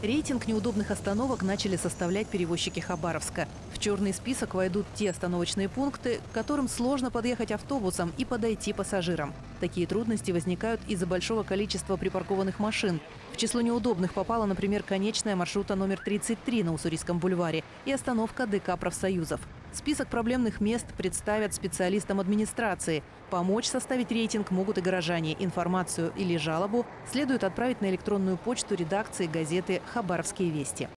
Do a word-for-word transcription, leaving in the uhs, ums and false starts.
Рейтинг неудобных остановок начали составлять перевозчики Хабаровска. В черный список войдут те остановочные пункты, к которым сложно подъехать автобусом и подойти пассажирам. Такие трудности возникают из-за большого количества припаркованных машин. В число неудобных попала, например, конечная маршрута номер тридцать три на Уссурийском бульваре и остановка ДК профсоюзов. Список проблемных мест представят специалистам администрации. Помочь составить рейтинг могут и горожане. Информацию или жалобу следует отправить на электронную почту редакции газеты «Хабаровские вести».